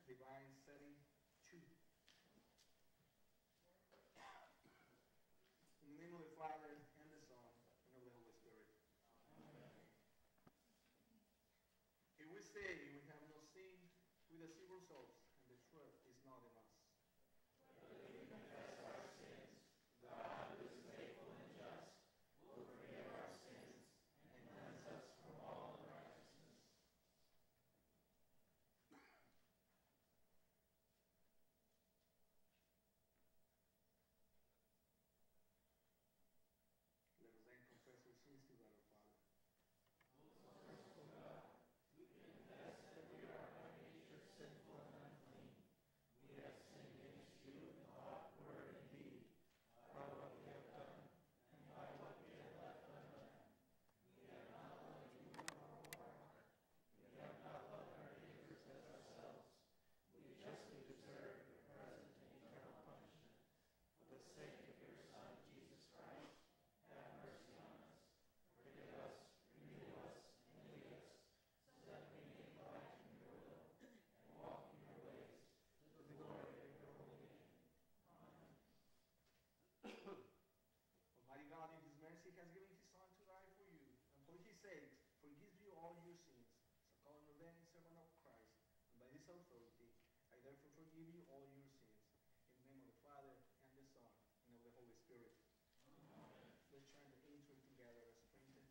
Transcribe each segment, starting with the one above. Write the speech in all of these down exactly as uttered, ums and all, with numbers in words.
Divine Setting two. In the name of the Father, and the Son, and of the Holy Spirit. Amen. If we say we have no sin, we deceive ourselves, and the truth is not in us. But if we confess our sins, God, who is faithful and just, will forgive our sins and cleanse us from all unrighteousness. Let us then confess our sins to God our Father. Most merciful God, we confess that we are by nature sinful and unclean. We have sinned against you in thought, word, and deed, by what we have done, and by what we have left undone. We have not loved you with our whole heart. We have not loved our neighbors as ourselves. We justly deserve your present and eternal punishment. For the sake of your Son, Jesus Christ, have mercy on us. Forgive us, renew us, and lead us, so that we may abide in your will and walk in your ways, to the glory of your holy name. Amen. Almighty God, in his mercy, has given his Son to die for you, and for his sake forgives you all your sins. So calling ordained servant of Christ, and by this authority, I therefore forgive you all your sins. In the name of the Father, and the Son, and of the Holy Spirit. Amen. Let's chant the intro together as printed.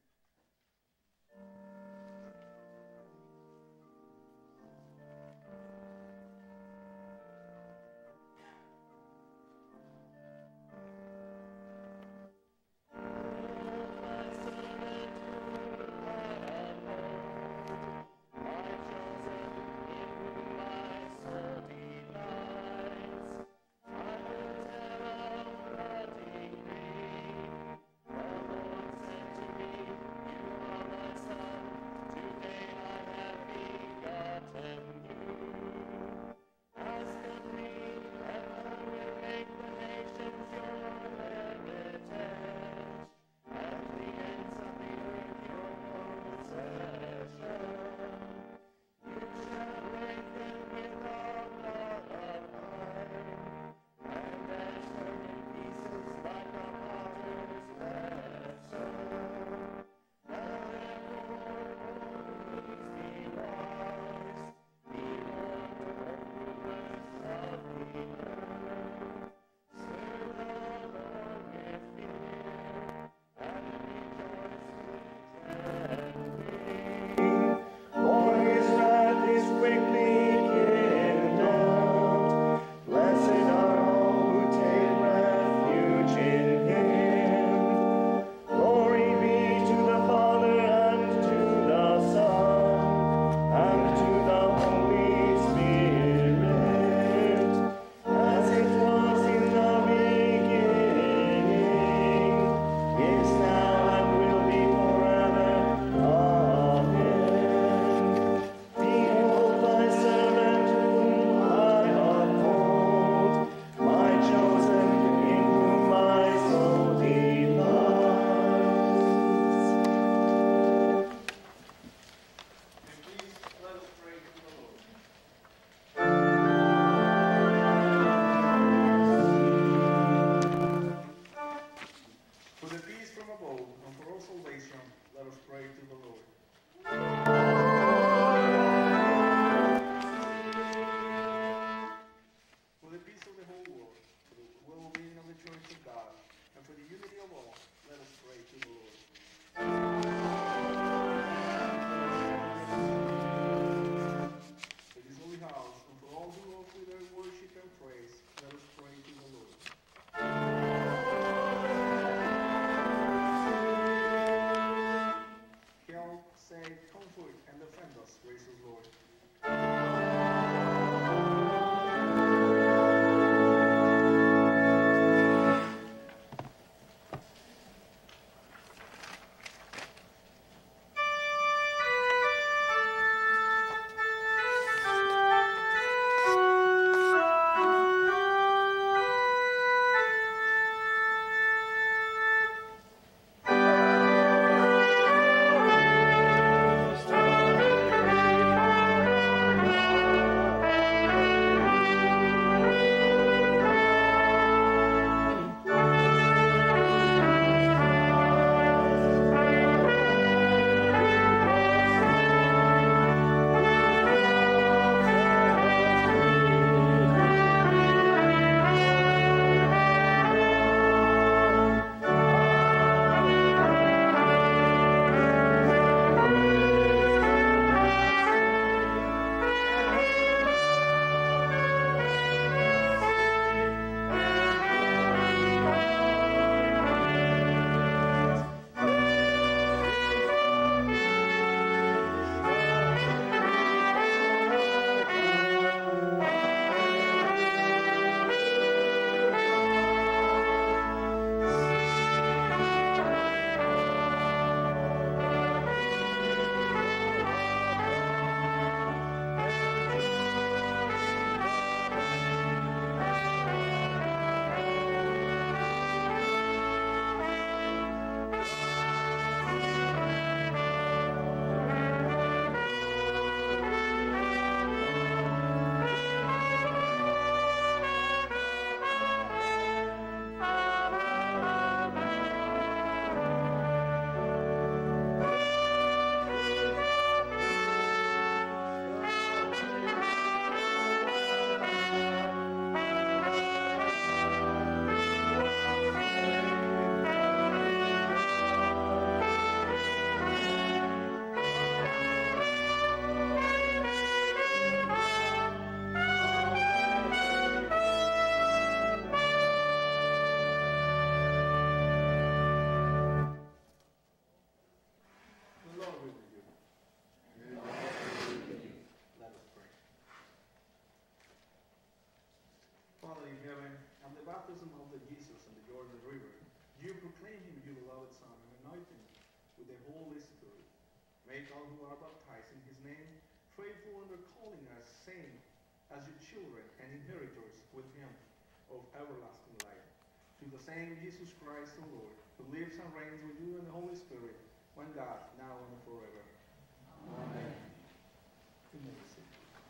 Make all who are baptized in his name faithful under calling us same as your children and inheritors with him of everlasting life. To the same Jesus Christ the Lord, who lives and reigns with you in the Holy Spirit, one God, now and forever. Amen. You may be seated.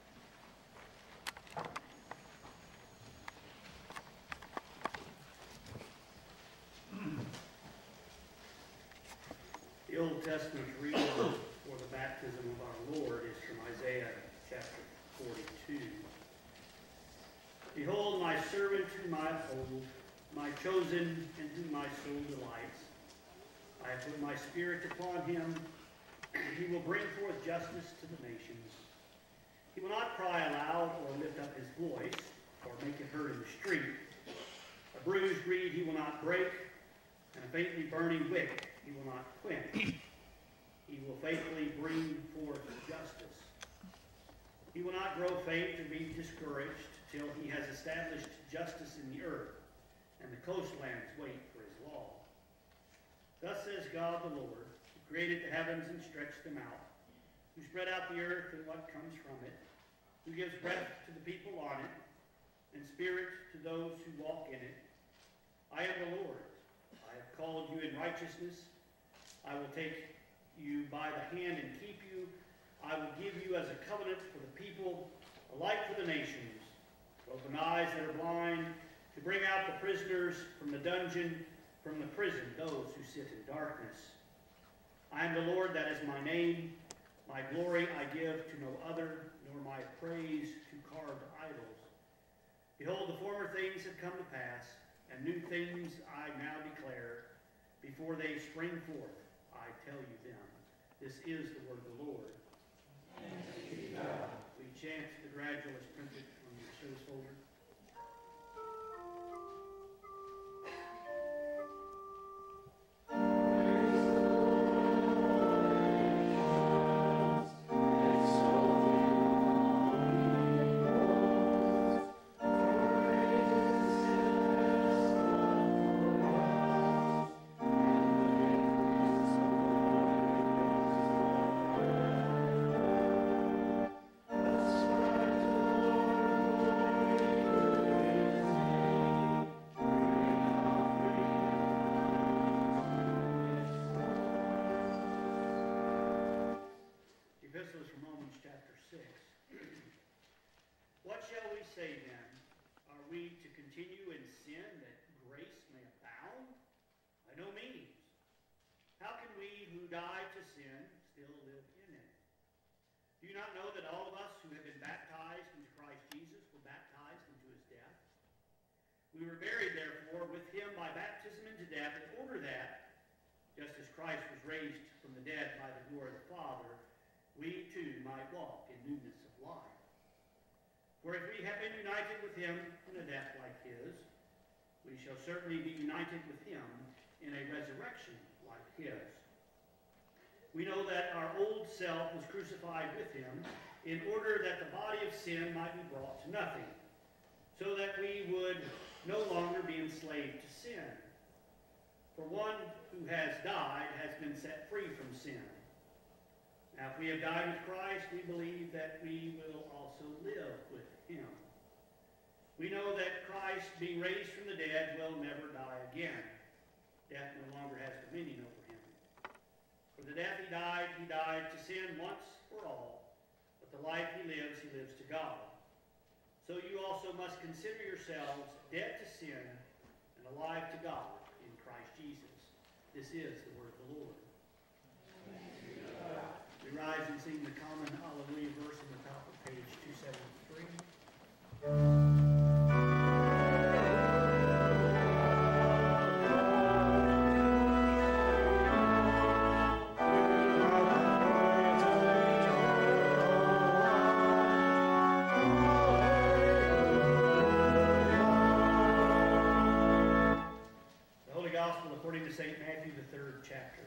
The Old Testament reading for the baptism of our Lord is from Isaiah chapter forty-two. Behold, my servant whom I uphold, my chosen in whom my soul delights. I have put my spirit upon him. He will bring forth justice to the nations. He will not cry aloud or lift up his voice or make it heard in the street. A bruised reed he will not break, and a faintly burning wick he will not quench. He will faithfully bring forth justice. He will not grow faint or be discouraged till he has established justice in the earth, and the coastlands wait for his law. Thus says God the Lord, who created the heavens and stretched them out, who spread out the earth and what comes from it, who gives breath to the people on it, and spirit to those who walk in it. I am the Lord. I have called you in righteousness. I will take you by the hand and keep you. I will give you as a covenant for the people, a light for the nations, to open eyes that are blind, to bring out the prisoners from the dungeon, from the prison, those who sit in darkness. I am the Lord, that is my name. My glory I give to no other, nor my praise to carved idols. Behold, the former things have come to pass, and new things I now declare. Before they spring forth, I tell you them. This is the word of the Lord. We chant the gradual as printed on your service folder. What shall we say then? Are we to continue in sin that grace may abound? By no means. How can we who died to sin still live in it? Do you not know that all of us who have been baptized into Christ Jesus were baptized into his death? We were buried, therefore, with him by baptism into death, in order that, just as Christ was raised from the dead by the glory of the Father, we too might walk in newness of life. For if we have been united with him in a death like his, we shall certainly be united with him in a resurrection like his. We know that our old self was crucified with him in order that the body of sin might be brought to nothing, so that we would no longer be enslaved to sin. For one who has died has been set free from sin. Now, if we have died with Christ, we believe that we will also live with him. We know that Christ, being raised from the dead, will never die again. Death no longer has dominion over him. For the death he died, he died to sin once for all. But the life he lives, he lives to God. So you also must consider yourselves dead to sin and alive to God in Christ Jesus. This is the word of the Lord. We rise and sing the common Hallelujah verse on the top of page two seventy-three. The Holy Gospel according to Saint Matthew, the third chapter.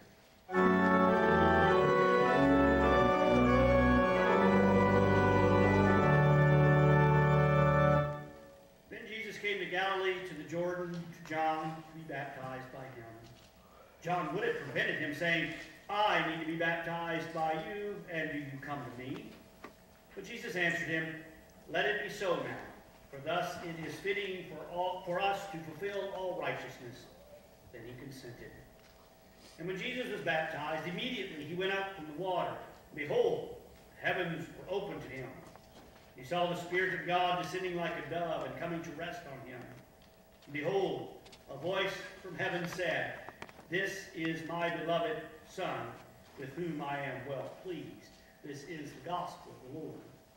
Galilee to the Jordan to John to be baptized by him. John would have prevented him, saying, I need to be baptized by you, and do you come to me? But Jesus answered him, Let it be so now, for thus it is fitting for all for us to fulfill all righteousness. Then he consented. And when Jesus was baptized, immediately he went up from the water. Behold, the heavens were opened to him. He saw the Spirit of God descending like a dove and coming to rest on him. And behold, a voice from heaven said, This is my beloved Son, with whom I am well pleased. This is the gospel of the Lord.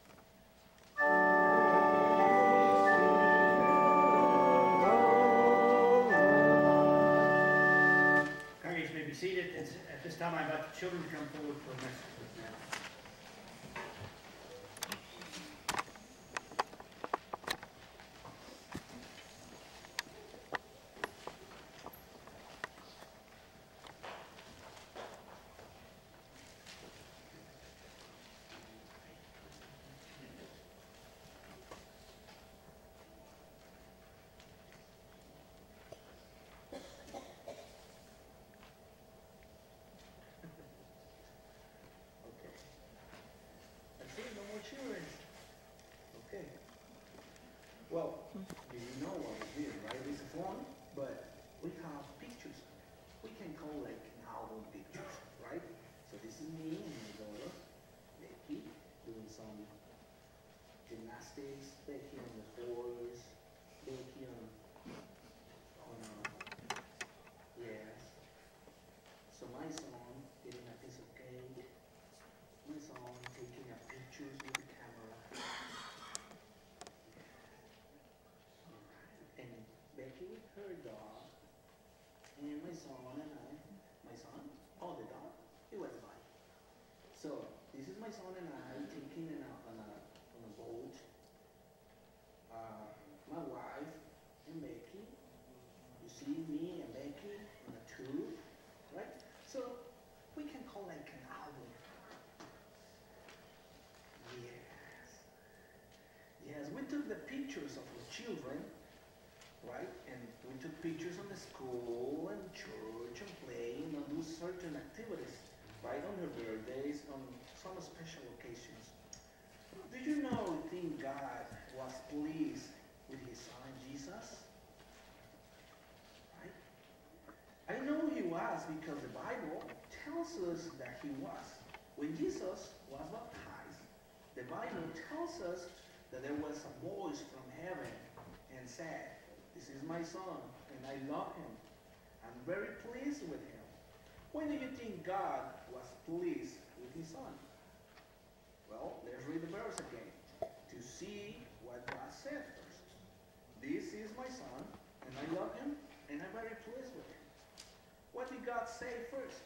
Congregation may be seated. At this time, I invite the children to come forward for a message. Well, you know what we did, right? It's a phone, but we have pictures. We can call like an album pictures, right? So this is me and my daughter, Becky, doing some gymnastics, Becky on the horse, Becky on, on uh, yes. So my son getting a piece of cake, my son taking a pictures with the camera. Becky with her dog, and my son and I, my son, oh the dog, it was mine. So this is my son and I taking in a, on a on a boat. Uh, my wife and Becky. You see me and Becky on a tube, right? So we can call like an album. Yes, yes. We took the pictures of the children. Right? And we took pictures on the school and church and playing and do certain activities, right? On her birthdays, on some special occasions. Did you know we think God was pleased with his son Jesus? Right? I know he was because the Bible tells us that he was. When Jesus was baptized, the Bible tells us that there was a voice from heaven and said, This is my son, and I love him. I'm very pleased with him. When do you think God was pleased with his son? Well, let's read the verse again to see what God said first. This is my son, and I love him, and I'm very pleased with him. What did God say first?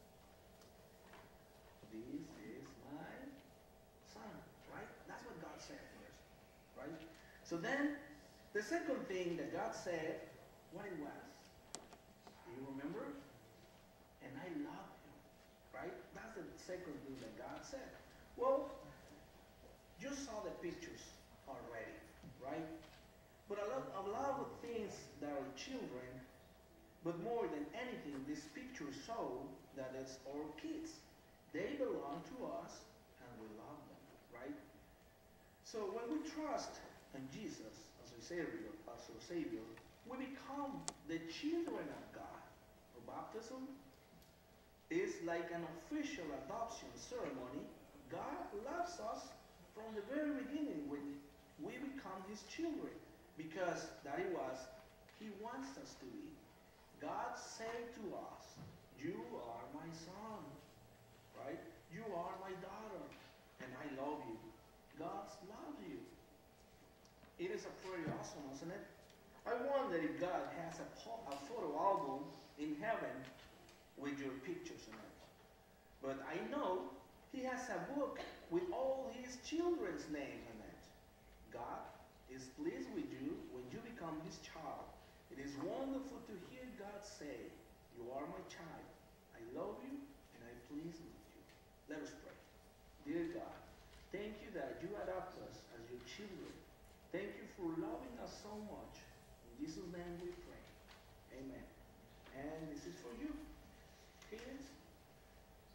This is my son, right? That's what God said first, right? So then, the second thing that God said, what it was. Do you remember? And I love him, right? That's the second thing that God said. Well, you saw the pictures already, right? But a lot, a lot of things that are children, but more than anything, these pictures show that it's our kids. They belong to us, and we love them, right? So when we trust in Jesus, Savior, as our Savior, we become the children of God. Our baptism is like an official adoption ceremony. God loves us from the very beginning when we become his children, because that it was, he wants us to be. God said to us, you are my son, right? You are my daughter, and I love you. God loves you. It is a pretty awesome, isn't it? I wonder if God has a, a photo album in heaven with your pictures in it. But I know he has a book with all his children's names in it. God is pleased with you when you become his child. It is wonderful to hear God say, you are my child. I love you and I please with you. Let us pray. Dear God, thank you that you adopt us as your children. Thank you for loving us so much. In Jesus' name we pray. Amen. And this is for you, kids.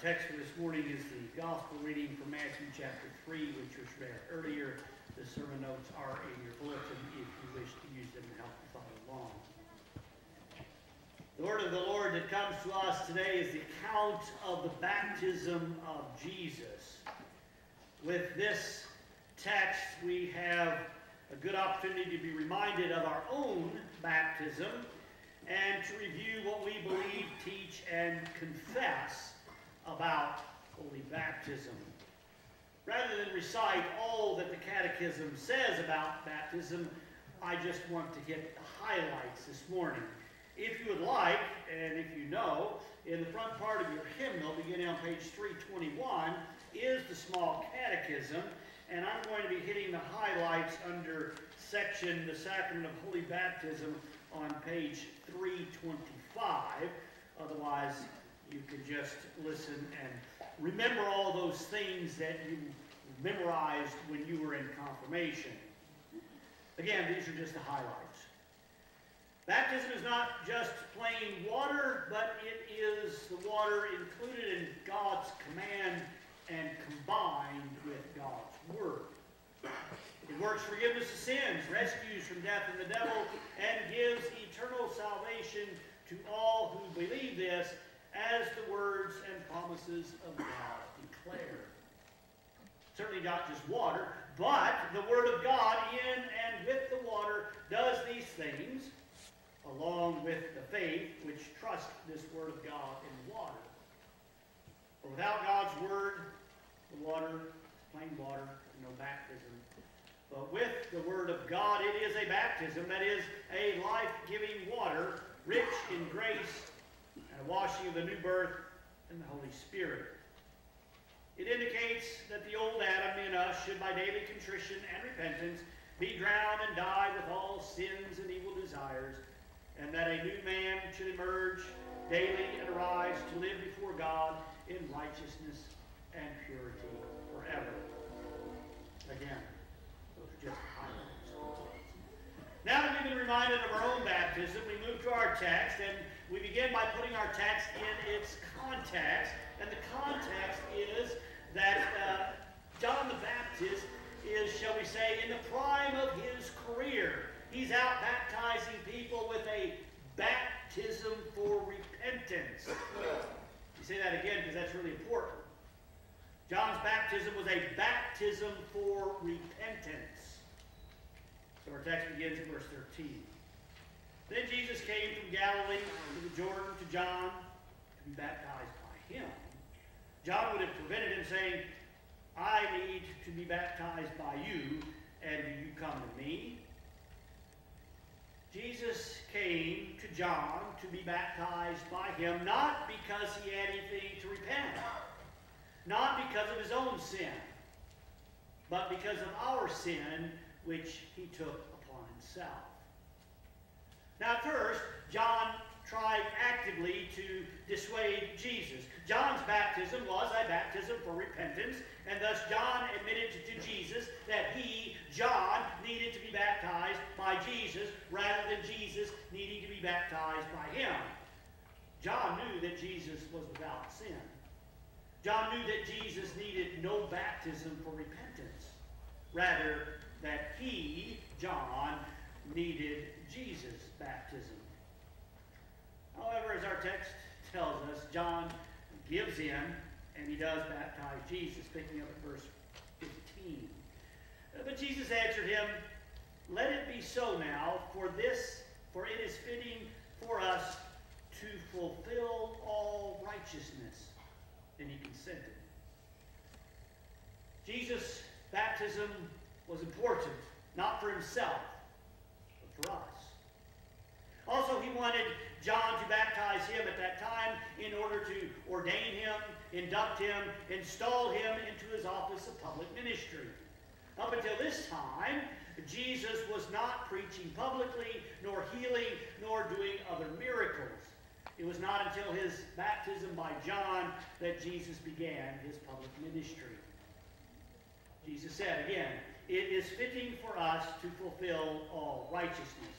text for this morning is the gospel reading from Matthew chapter three, which was read earlier. The sermon notes are in your bulletin if you wish to use them to help you follow along. The word of the Lord that comes to us today is the account of the baptism of Jesus. With this text, we have a good opportunity to be reminded of our own baptism and to review what we believe, teach, and confess about holy baptism. Rather than recite all that the Catechism says about baptism, I just want to hit the highlights this morning. If you would like, and if you know, in the front part of your hymnal, beginning on page three twenty-one, is the small catechism, and I'm going to be hitting the highlights under section, the Sacrament of Holy Baptism, on page three twenty-five. Otherwise, you can just listen and remember all those things that you memorized when you were in confirmation. Again, these are just the highlights. Baptism is not just plain water, but it is the water included in God's command and combined with God's word. It works forgiveness of sins, rescues from death and the devil, and gives eternal salvation to all who believe this, as the words and promises of God declare. Certainly not just water, but the Word of God in and with the water does these things, along with the faith which trusts this Word of God in the water. For without God's Word, the water is plain water, no baptism. But with the Word of God, it is a baptism, that is, a life-giving water, rich in grace, and a washing of the new birth in the Holy Spirit. It indicates that the old Adam in us should by daily contrition and repentance be drowned and die with all sins and evil desires, and that a new man should emerge daily and arise to live before God in righteousness and purity forever. Again, those are just highlights. Now that we've been reminded of our own baptism, we move to our text, and we begin by putting our text in its context. And the context is that uh, John the Baptist is, shall we say, in the prime of his career. He's out baptizing people with a baptism for repentance. You say that again because that's really important. John's baptism was a baptism for repentance. So our text begins in verse thirteen. Then Jesus came from Galilee to the Jordan to John to be baptized by him. John would have prevented him, saying, I need to be baptized by you, and do you come to me? Jesus came to John to be baptized by him, not because he had anything to repent, not because of his own sin, but because of our sin, which he took upon himself. Now, at first, John tried actively to dissuade Jesus. John's baptism was a baptism for repentance, and thus John admitted to Jesus that he, John, needed to be baptized by Jesus rather than Jesus needing to be baptized by him. John knew that Jesus was without sin. John knew that Jesus needed no baptism for repentance, rather that he, John, needed Jesus' baptism. However, as our text tells us, John gives in, and he does baptize Jesus, picking up at verse fifteen. But Jesus answered him, Let it be so now, for this, for it is fitting for us to fulfill all righteousness. And he consented. Jesus' baptism was important, not for himself, but for us. Also, he wanted John to baptize him at that time in order to ordain him, induct him, install him into his office of public ministry. Up until this time, Jesus was not preaching publicly, nor healing, nor doing other miracles. It was not until his baptism by John that Jesus began his public ministry. Jesus said again, it is fitting for us to fulfill all righteousness.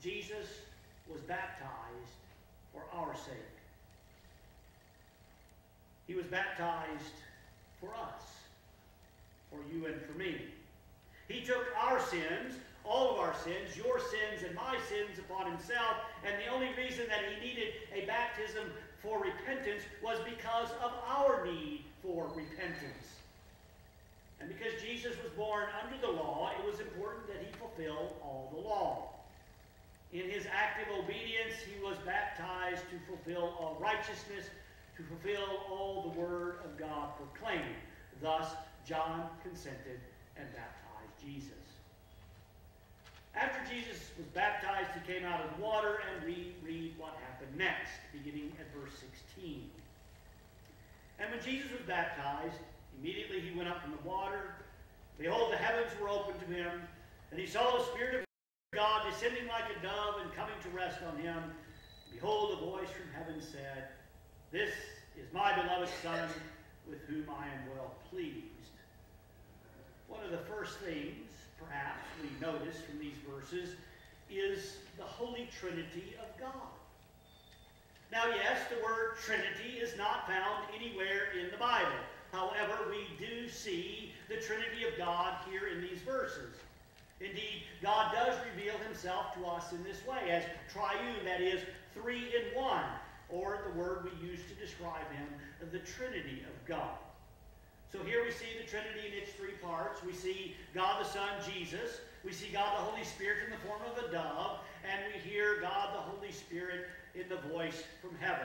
Jesus was baptized for our sake. He was baptized for us, for you and for me. He took our sins, all of our sins, your sins and my sins upon himself, and the only reason that he needed a baptism for repentance was because of our need for repentance. And because Jesus was born under the law, it was important that he fulfill all the law. In his active obedience, he was baptized to fulfill all righteousness, to fulfill all the word of God proclaimed. Thus, John consented and baptized Jesus. After Jesus was baptized, he came out of the water, and we read what happened next, beginning at verse sixteen. And when Jesus was baptized, immediately he went up from the water. Behold, the heavens were opened to him, and he saw the Spirit of God descending like a dove and coming to rest on him. Behold, a voice from heaven said, This is my beloved Son, with whom I am well pleased. One of the first things, perhaps, we notice from these verses is the Holy Trinity of God. Now, yes, the word Trinity is not found anywhere in the Bible. However, we do see the Trinity of God here in these verses. Indeed, God does reveal himself to us in this way as triune, that is, three in one, or the word we use to describe him, the Trinity of God. So here we see the Trinity in its three parts. We see God the Son, Jesus. We see God the Holy Spirit in the form of a dove. And we hear God the Holy Spirit in the voice from heaven.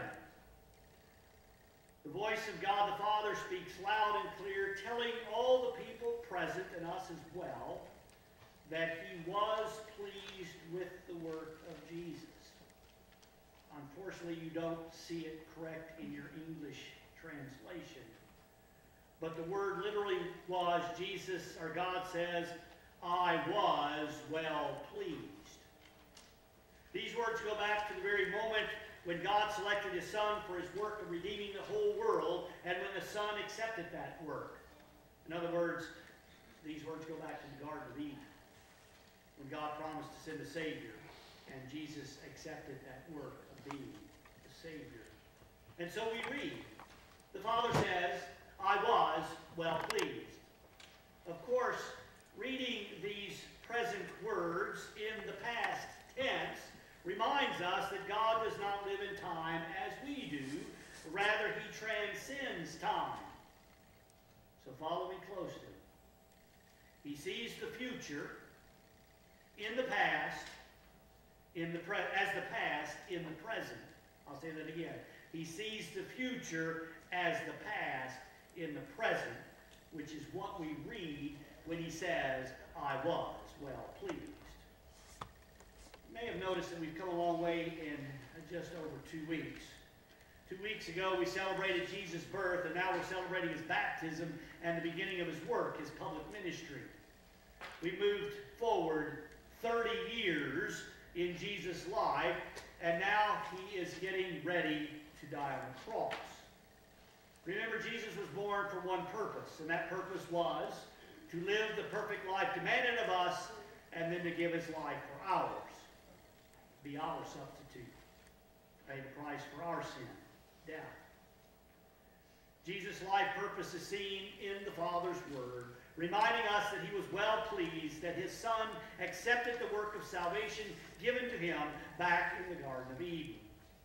The voice of God the Father speaks loud and clear, telling all the people present, and us as well, that he was pleased with the work of Jesus. Unfortunately, you don't see it correct in your English translation. But the word literally was, Jesus, or God says, I was well pleased. These words go back to the very moment when God selected his Son for his work of redeeming the whole world, and when the Son accepted that work. In other words, these words go back to the Garden of Eden, when God promised to send a Savior, and Jesus accepted that work of being the Savior. And so we read, the Father says, I was well pleased. Of course, reading these present words in the past tense reminds us that God does not live in time as we do. Rather, he transcends time. So follow me closely. He sees the future in the past, in the pre as the past in the present. I'll say that again. He sees the future as the past in the present, which is what we read when he says, I was well pleased. You may have noticed that we've come a long way in just over two weeks. Two weeks ago, we celebrated Jesus' birth, and now we're celebrating his baptism and the beginning of his work, his public ministry. We moved forward thirty years in Jesus' life, and now he is getting ready to die on the cross. Remember, Jesus was born for one purpose, and that purpose was to live the perfect life demanded of us, and then to give his life for ours, be our substitute, pay the price for our sin, death. Jesus' life purpose is seen in the Father's word, reminding us that he was well pleased that his Son accepted the work of salvation given to him back in the Garden of Eden.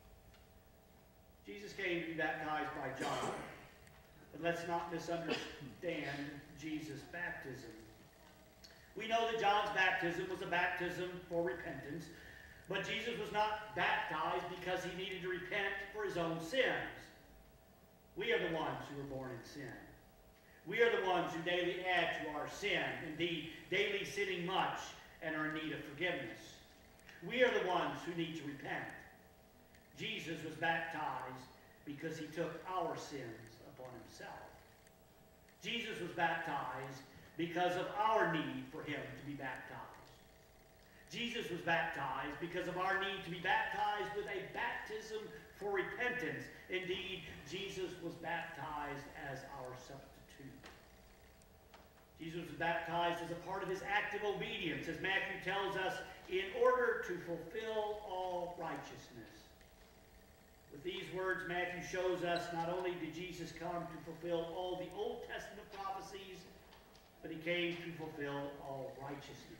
Jesus came to be baptized by John. But let's not misunderstand Jesus' baptism. We know that John's baptism was a baptism for repentance, but Jesus was not baptized because he needed to repent for his own sins. We are the ones who were born in sin. We are the ones who daily add to our sin, indeed, daily sinning much and are in need of forgiveness. We are the ones who need to repent. Jesus was baptized because he took our sins upon himself. Jesus was baptized because of our need for him to be baptized. Jesus was baptized because of our need to be baptized with a baptism for repentance. Indeed, Jesus was baptized as our substitute. Jesus was baptized as a part of his active obedience, as Matthew tells us, in order to fulfill all righteousness. With these words, Matthew shows us not only did Jesus come to fulfill all the Old Testament prophecies, but he came to fulfill all righteousness.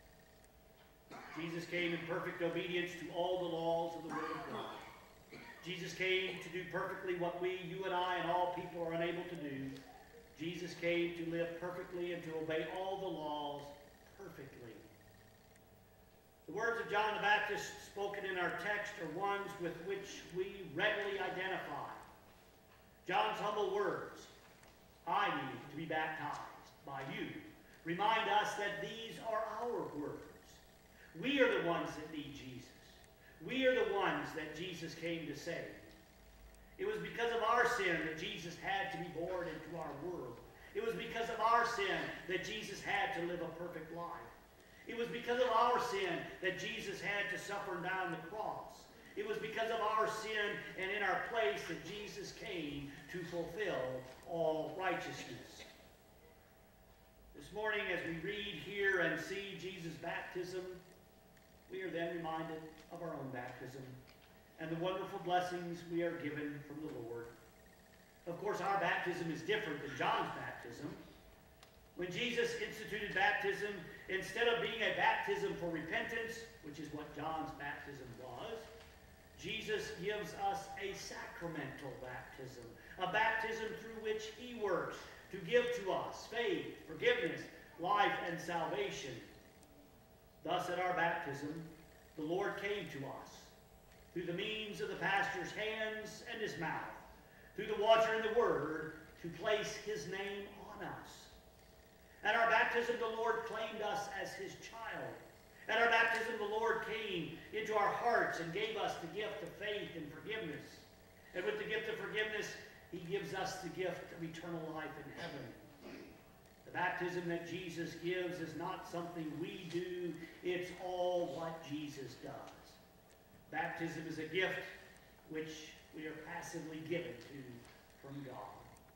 Jesus came in perfect obedience to all the laws of the Word of God. Jesus came to do perfectly what we, you and I, and all people are unable to do. Jesus came to live perfectly and to obey all the laws perfectly. The words of John the Baptist spoken in our text are ones with which we readily identify. John's humble words, "I need to be baptized by you," remind us that these are our words. We are the ones that need Jesus. We are the ones that Jesus came to save. It was because of our sin that Jesus had to be born into our world. It was because of our sin that Jesus had to live a perfect life. It was because of our sin that Jesus had to suffer and die on the cross. It was because of our sin and in our place that Jesus came to fulfill all righteousness. This morning, as we read here and see Jesus' baptism, we are then reminded of our own baptism and the wonderful blessings we are given from the Lord. Of course, our baptism is different than John's baptism. When Jesus instituted baptism, instead of being a baptism for repentance, which is what John's baptism was, Jesus gives us a sacramental baptism, a baptism through which he works to give to us faith, forgiveness, life, and salvation. Thus, at our baptism, the Lord came to us through the means of the pastor's hands and his mouth, through the water and the word, to place his name on us. At our baptism, the Lord claimed us as his child. At our baptism, the Lord came into our hearts and gave us the gift of faith and forgiveness. And with the gift of forgiveness, he gives us the gift of eternal life in heaven. The baptism that Jesus gives is not something we do, it's all what Jesus does. Baptism is a gift which we are passively given to from God.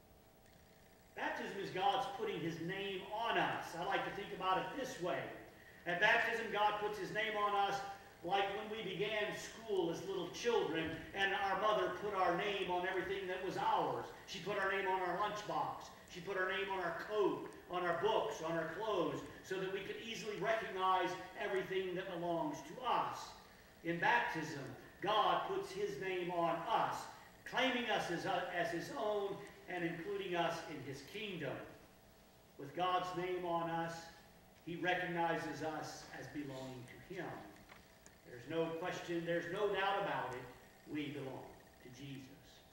Baptism is God's putting his name on us. I like to think about it this way. At baptism, God puts his name on us like when we began school as little children and our mother put our name on everything that was ours. She put our name on our lunchbox. She put our name on our coat, on our books, on our clothes, so that we could easily recognize everything that belongs to us. In baptism, God puts his name on us, claiming us as, uh, as his own and including us in his kingdom. With God's name on us, he recognizes us as belonging to him. There's no question, there's no doubt about it, we belong to Jesus.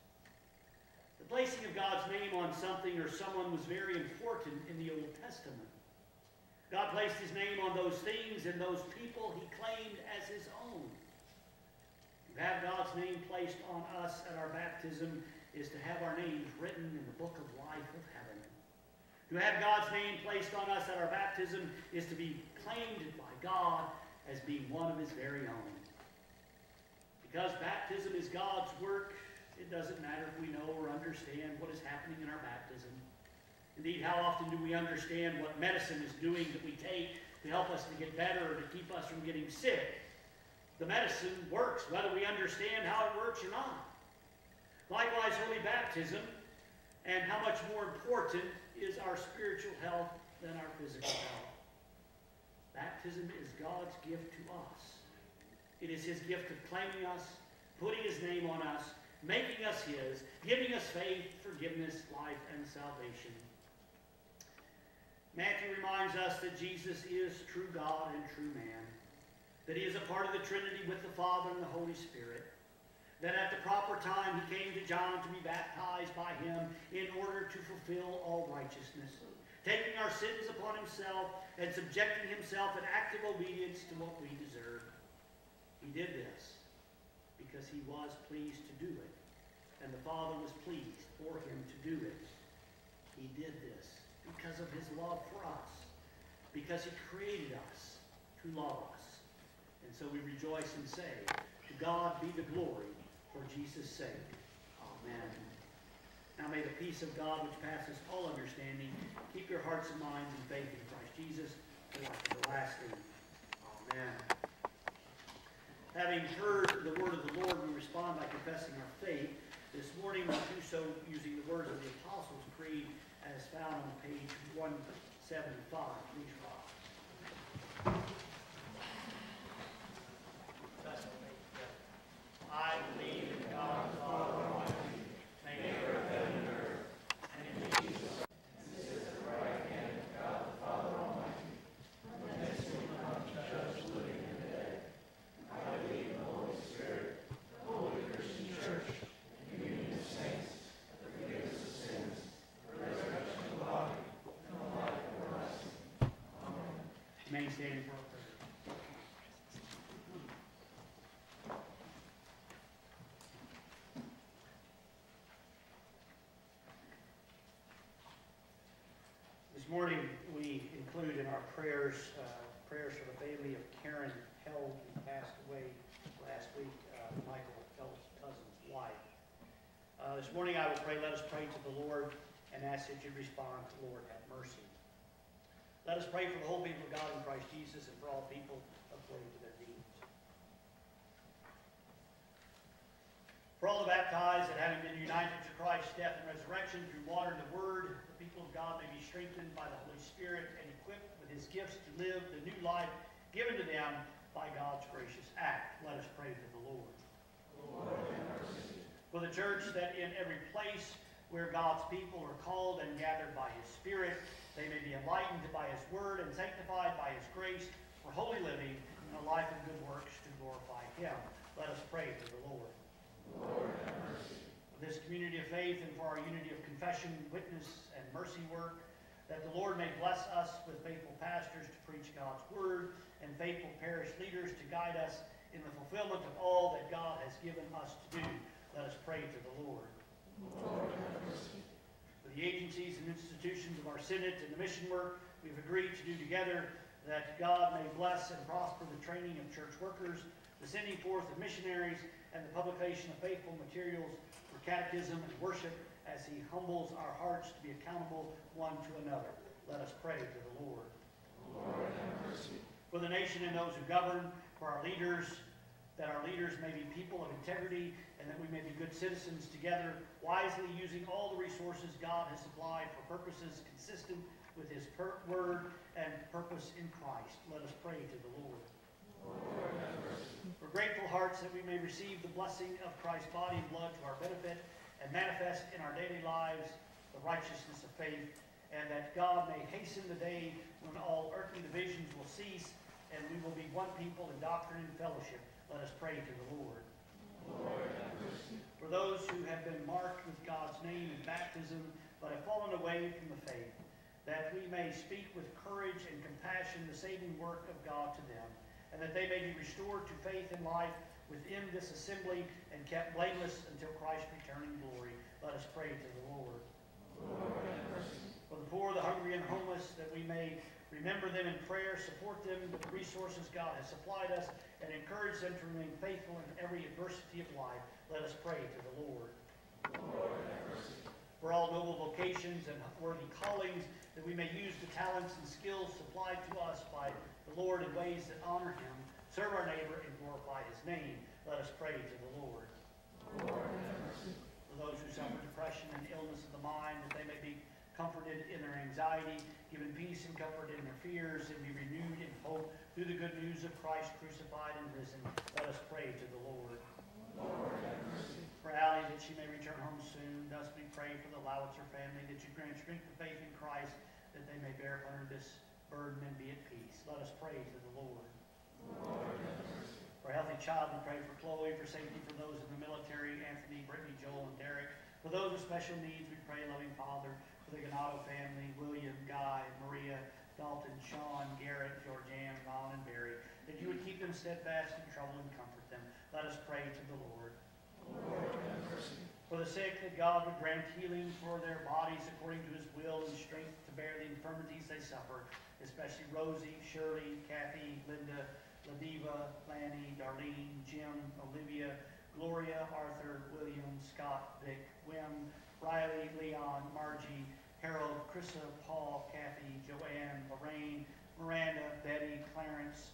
The placing of God's name on something or someone was very important in the Old Testament. God placed his name on those things and those people he claimed as his own. To have God's name placed on us at our baptism is to have our names written in the book of life of heaven. To have God's name placed on us at our baptism is to be claimed by God as being one of his very own. Because baptism is God's work, it doesn't matter if we know or understand what is happening in our baptism. Indeed, how often do we understand what medicine is doing that we take to help us to get better or to keep us from getting sick? The medicine works, whether we understand how it works or not. Likewise, holy baptism, and how much more important is our spiritual health than our physical health. Baptism is God's gift to us. It is his gift of claiming us, putting his name on us, making us his, giving us faith, forgiveness, life, and salvation. Matthew reminds us that Jesus is true God and true man, that he is a part of the Trinity with the Father and the Holy Spirit, that at the proper time he came to John to be baptized by him in order to fulfill all righteousness, taking our sins upon himself and subjecting himself in active obedience to what we deserve. He did this because he was pleased to do it, and the Father was pleased for him to do it. He did this because of his love for us, because he created us to love us. And so we rejoice and say, to God be the glory for Jesus' sake. Amen. Now may the peace of God, which passes all understanding, keep your hearts and minds in faith in Christ Jesus for life everlasting. Amen. Having heard the word of the Lord, we respond by confessing our faith. This morning we do so using the words of the Apostles' Creed as found on page one seventy-five. Please rise. I believe in God the Father Almighty, maker of heaven and earth, and in Jesus, and sits at the right hand of God the Father Almighty, from whence will come to judge the living and the dead. I believe in the Holy Spirit, the holy Christian Church, the communion of saints, the forgiveness of sins, the resurrection of the body, and the life everlasting. Amen. May stand for prayer. This morning, we include in our prayers, uh, prayers for the family of Karen Held, who passed away last week, uh, Michael Held's cousin's wife. Uh, this morning, I will pray, let us pray to the Lord and ask that you respond, Lord, have mercy. Let us pray for the whole people of God in Christ Jesus and for all people according to their deeds. For all the baptized that having been united to Christ's death and resurrection through water and the word, the people of God may be strengthened by the Holy Spirit and equipped with his gifts to live the new life given to them by God's gracious act. Let us pray to the Lord. Lord, have mercy. For the church, that in every place where God's people are called and gathered by his Spirit, they may be enlightened by his word and sanctified by his grace for holy living and a life of good works to glorify him. Let us pray to the Lord. Lord, have mercy. For this community of faith and for our unity of confession, witness, and mercy work, that the Lord may bless us with faithful pastors to preach God's word and faithful parish leaders to guide us in the fulfillment of all that God has given us to do. Let us pray to the Lord. Lord, have mercy. For the agencies and institutions of our synod and the mission work we've agreed to do together, that God may bless and prosper the training of church workers, the sending forth of missionaries, and the publication of faithful materials for catechism and worship as he humbles our hearts to be accountable one to another. Let us pray to the Lord. Lord, have mercy. For the nation and those who govern, for our leaders, that our leaders may be people of integrity and that we may be good citizens together, wisely using all the resources God has supplied for purposes consistent with his per word and purpose in Christ. Let us pray to the Lord. Lord, have mercy. For grateful hearts that we may receive the blessing of Christ's body and blood to our benefit and manifest in our daily lives the righteousness of faith, and that God may hasten the day when all earthly divisions will cease and we will be one people in doctrine and fellowship. Let us pray to the Lord. Lord, have mercy. For those who have been marked with God's name in baptism but have fallen away from the faith, that we may speak with courage and compassion the saving work of God to them, and that they may be restored to faith and life within this assembly and kept blameless until Christ's returning glory. Let us pray to the Lord. Lord, have mercy. For the poor, the hungry, and homeless, that we may remember them in prayer, support them with the resources God has supplied us, and encourage them to remain faithful in every adversity of life. Let us pray to the Lord. Lord, have mercy. For all noble vocations and worthy callings, that we may use the talents and skills supplied to us by the Lord in ways that honor him, serve our neighbor, and glorify his name. Let us pray to the Lord. Lord, have mercy. For those who suffer depression and illness of the mind, that they may be comforted in their anxiety, given peace and comfort in their fears, and be renewed in hope through the good news of Christ crucified and risen. Let us pray to the Lord. Lord, have mercy. For Allie, that she may return home soon. Thus we pray for the Lowitzer family, that you grant strength of faith in Christ, that they may bear under this burden and be at peace. Let us pray to the Lord. Lord, have mercy. For a healthy child, we pray for Chloe, for safety for those in the military, Anthony, Brittany, Joel, and Derek. For those with special needs, we pray, loving Father, for the Ganato family, William, Guy, Maria, Dalton, Sean, Garrett, Georgianne, Ron, and Barry, that you would keep them steadfast in trouble and comfort them. Let us pray to the Lord. Lord, have mercy. For the sick, that God would grant healing for their bodies according to his will and strength to bear the infirmities they suffer, especially Rosie, Shirley, Kathy, Linda, Ladiva, Lanny, Darlene, Jim, Olivia, Gloria, Arthur, William, Scott, Vic, Wim, Riley, Leon, Margie, Harold, Krista, Paul, Kathy, Joanne, Lorraine, Miranda, Betty, Clarence,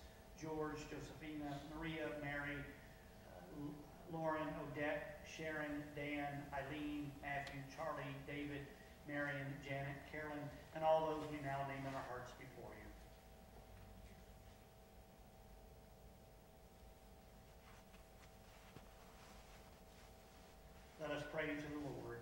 George, Josephina, Maria, Mary, uh, Lauren, Odette, Sharon, Dan, Eileen, Matthew, Charlie, David, Marion, Janet, Carolyn, and all those we now name in our hearts before you. Let us pray to the Lord.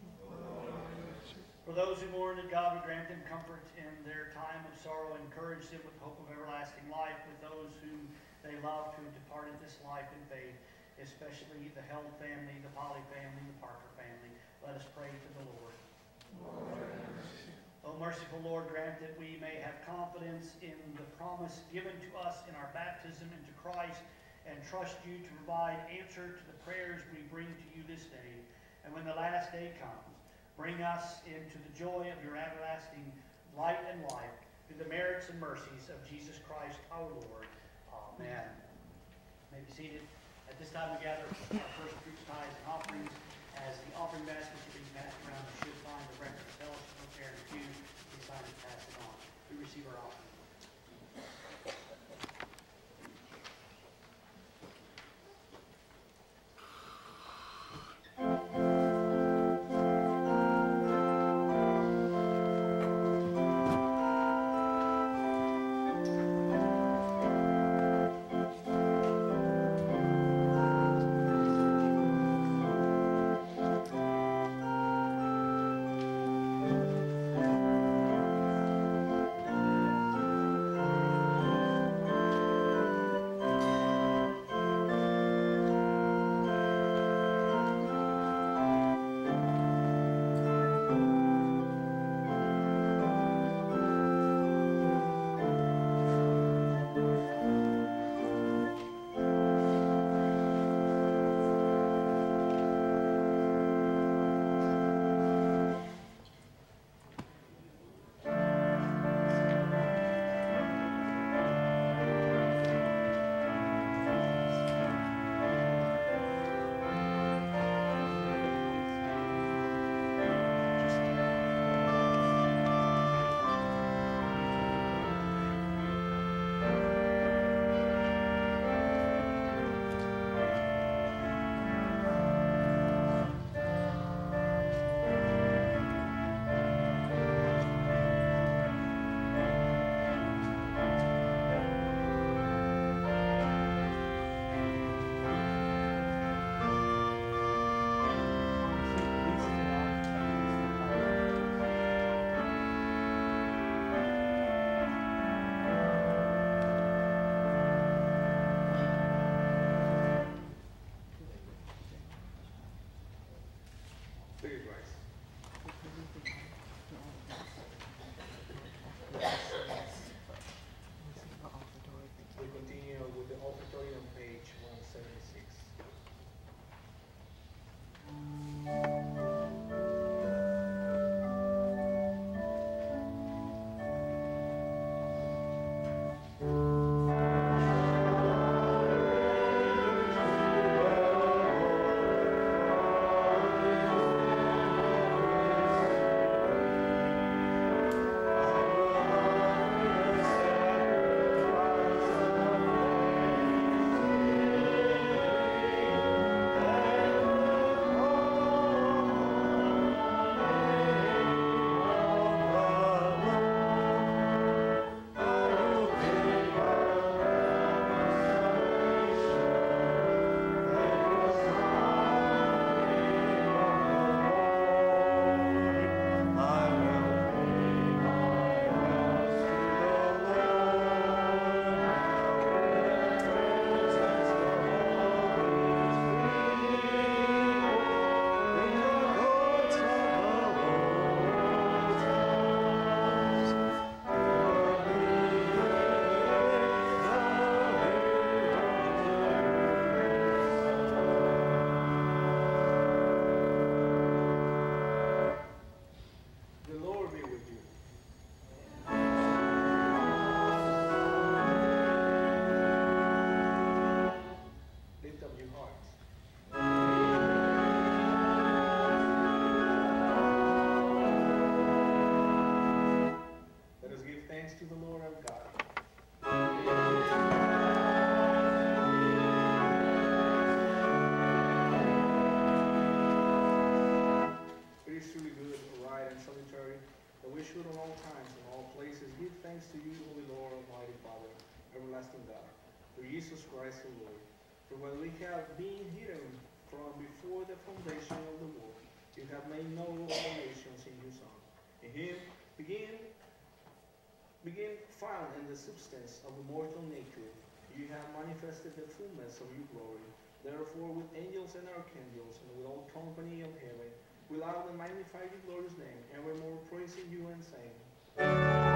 For those who mourn, that God would grant them comfort in their time of sorrow, encourage them with hope of everlasting life. With those whom they love who have departed this life in faith, especially the Held family, the Polly family, the Parker family, let us pray to the Lord. Lord, O merciful Lord, grant that we may have confidence in the promise given to us in our baptism into Christ, and trust you to provide answer to the prayers we bring to you this day. And when the last day comes, bring us into the joy of your everlasting light and life, through the merits and mercies of Jesus Christ our Lord. Amen. You may be seated. At this time we gather our first fruits, tithes, and offerings. As the offering baskets are being passed around, you should find the record of fellowship prepared in pew. Please sign and pass it on. We receive our offering. salutary, that we should on all times and all places give thanks to you, Holy Lord, Almighty Father, everlasting God, through Jesus Christ the Lord. For when we have been hidden from before the foundation of the world, you have made known all nations in your Son. In him begin, begin found in the substance of the mortal nature, you have manifested the fullness of your glory. Therefore, with angels and archangels, and with all company of heaven, we loud and magnify your glorious name, evermore praising you and saying,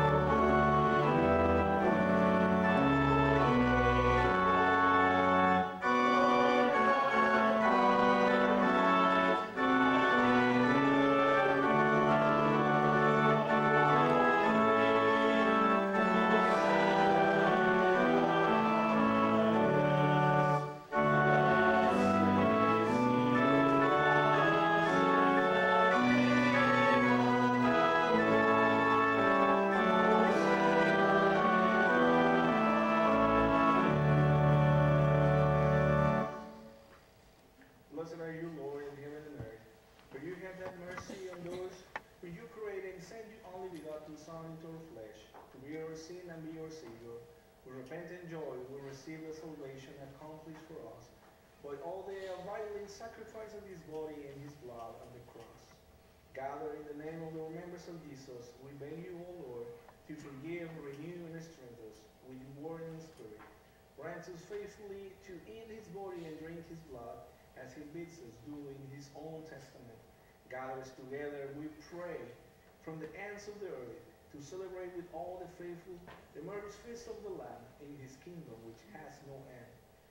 Blessed are you, Lord, in heaven and earth, for you have had mercy on those who you created and sent your only begotten Son into our flesh, to be our sin and be our Savior. With repentant joy, we receive the salvation accomplished for us by all the availing sacrifice of his body and his blood on the cross. Gather in the name of the members of Jesus, we beg you, O Lord, to forgive, renew, and strengthen us with your word and spirit. Grant us faithfully to eat his body and drink his blood, as he bids us do in his own testament. Gather us together, we pray, from the ends of the earth, to celebrate with all the faithful the marriage feast of the Lamb in his kingdom, which has no end.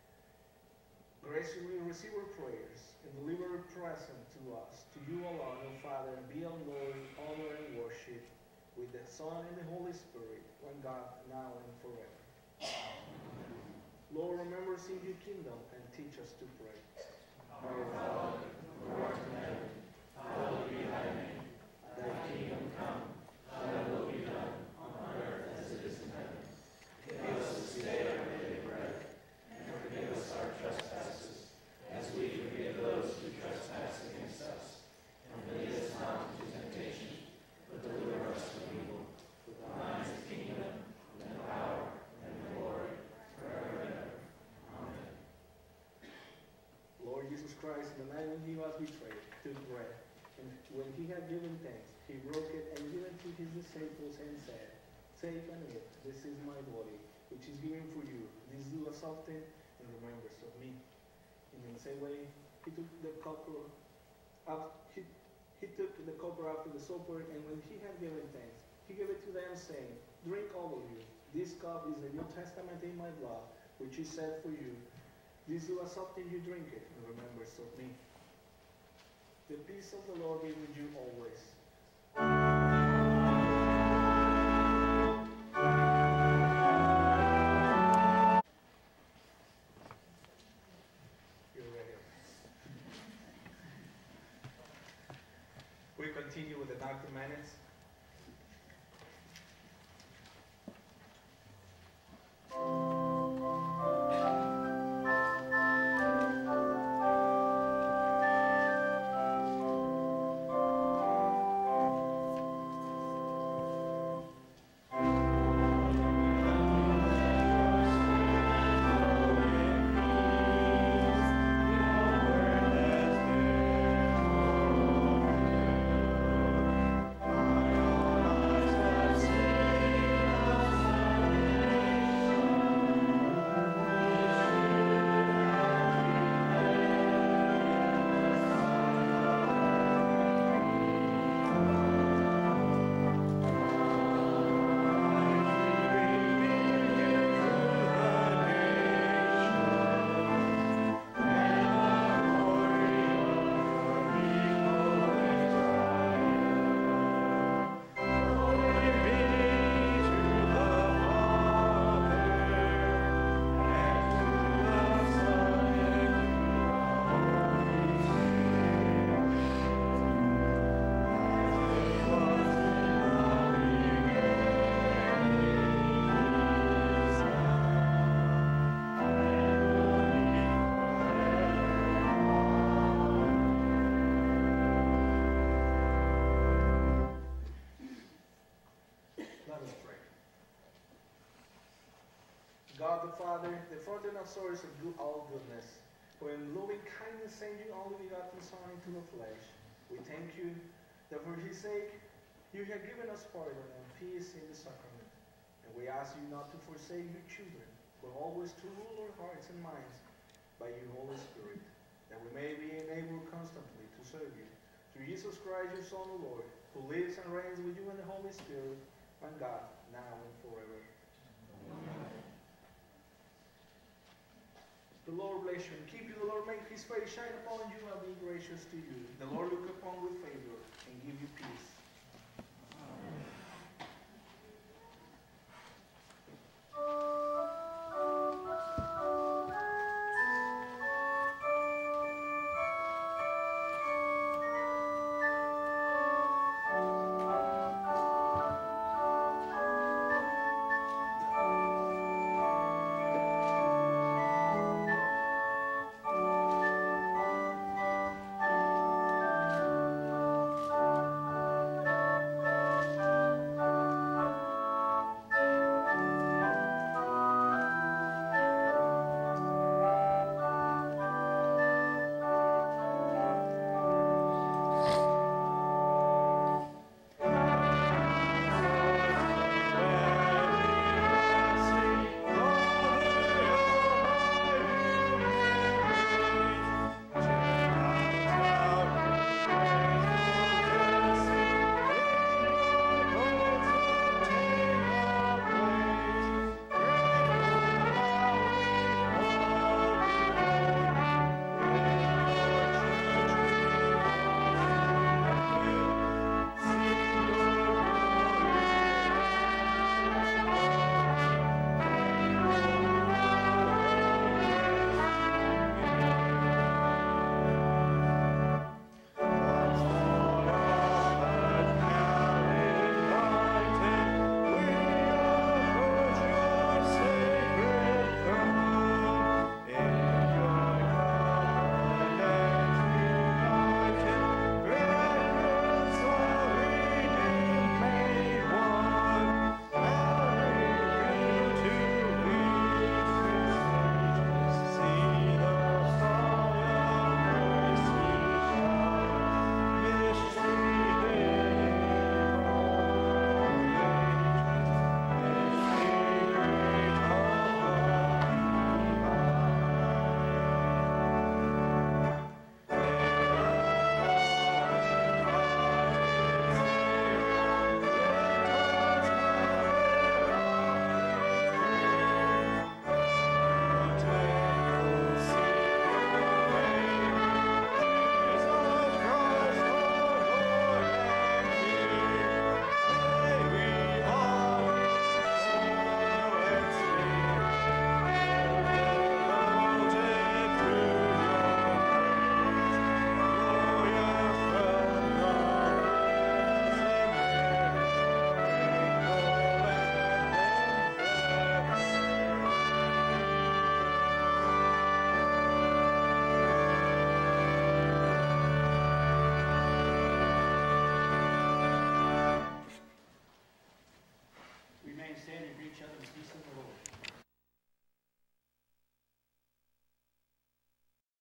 Graciously receive our prayers, and deliver a present to us, to you alone, O Father, and be all glory, honor, and worship, with the Son and the Holy Spirit, one God, now and forever. Lord, remember us in your kingdom, and teach us to pray. Our Father, who art in heaven, hallowed be thy name. Thy kingdom come, thy will be done, on earth as it is in heaven. Give us this day our daily bread, and forgive us our trespasses, as we forgive those who trespass against us. And lead us not into temptation, but deliver us from evil. For thine is the kingdom, and the power, and the glory, forever and ever. Amen. Lord Jesus Christ, in the night when he was betrayed, took bread, and when he had given thanks, he broke it and gave it to his disciples and said, Take and eat, this is my body, which is given for you. This do as often in remembrance of me. And in the same way, he took the cup, up, he, he took the cup after the supper, and when he had given thanks, he gave it to them, saying, Drink all of you. This cup is the New Testament in my blood, which is shed for you. This do as often you drink it in remembrance of me. The peace of the Lord be with you always. You're ready. We continue with the doctor minutes. Amen. God the Father, the fountain of source of good, all goodness, who in loving kindness sent you only begotten Son into the flesh, we thank you that for his sake you have given us pardon and peace in the sacrament. And we ask you not to forsake your children, but always to rule our hearts and minds by your Holy Spirit, that we may be enabled constantly to serve you. Through Jesus Christ, your Son, O Lord, who lives and reigns with you in the Holy Spirit, one God, now and forever. Amen. The Lord bless you and keep you. The Lord make his face shine upon you and be gracious to you. The Lord look upon with favor